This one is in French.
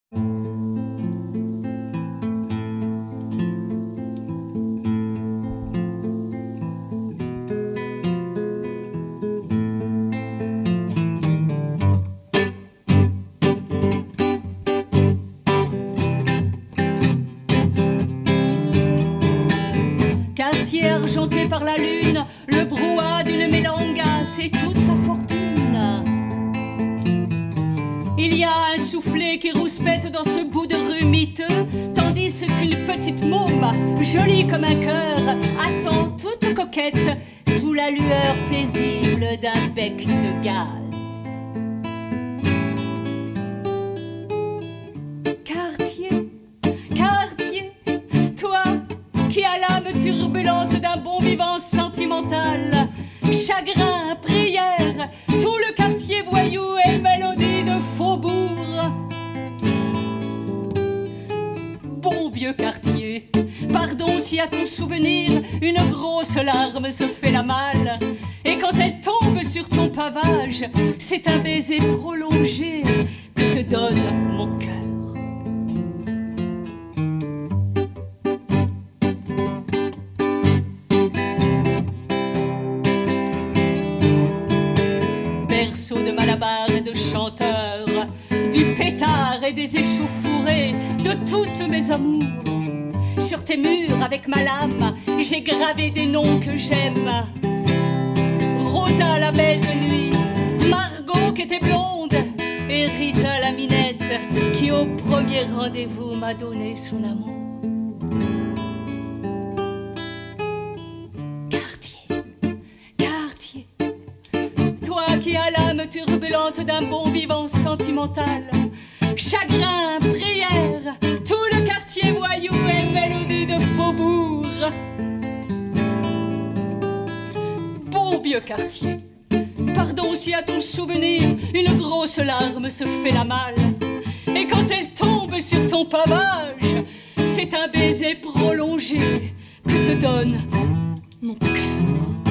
Quartier argenté par la lune, le brouhaha d'une mélanga, c'est toute sa fortune. Il y a un soufflet qui rouspète dans ce bout de rue miteux, tandis qu'une petite môme, jolie comme un cœur, attend toute coquette sous la lueur paisible d'un bec de gaz. Quartier, quartier, toi qui as l'âme turbulente d'un bon vivant sentimental, chagrin, prière, tout le quartier voyou et mélodie de faubourg. Bon vieux quartier, pardon si à ton souvenir une grosse larme se fait la malle, et quand elle tombe sur ton pavage, c'est un baiser prolongé que te donne mon cœur. Berceau de malabar et de chanteurs, du pétard et des échauffourées, de toutes mes amours. Sur tes murs avec ma lame, j'ai gravé des noms que j'aime. Rosa la belle de nuit, Margot qui était blonde, et Rita la minette qui au premier rendez-vous m'a donné son amour. Qui a l'âme turbulente d'un bon vivant sentimental, chagrin, prière, tout le quartier voyou et mélodie de faubourg. Bon vieux quartier, pardon si à ton souvenir une grosse larme se fait la malle, et quand elle tombe sur ton pavage, c'est un baiser prolongé que te donne mon cœur.